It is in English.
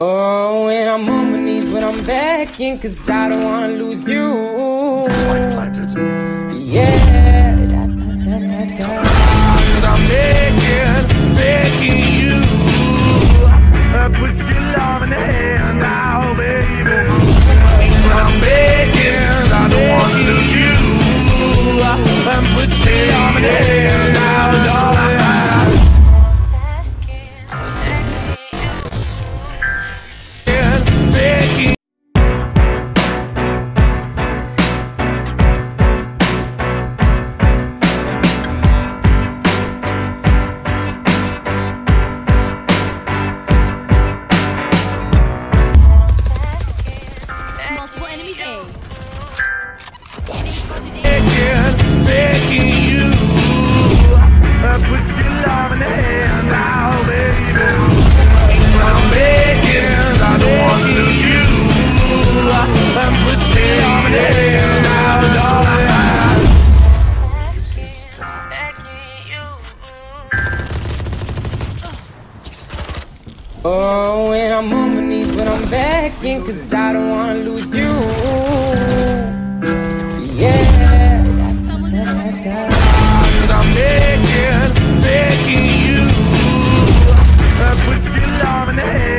Oh, and I'm on my knees when I'm begging, 'cause I don't wanna lose you. Yeah, da, da, da, da, da. And I'm begging you. Put your love in the hand now, baby. I'm begging, I don't want to lose you. Put your love in the hand now, darling. Multiple enemies A. Begging you. Put your love in the hand now, baby. I'm begging, I don't want to lose you. Put your love in the hand now, darling. Oh, and I'm on my knees when I'm begging, 'cause I don't wanna lose you. Yeah, da, da, da, da. And I'm begging you. Put your love in the hand.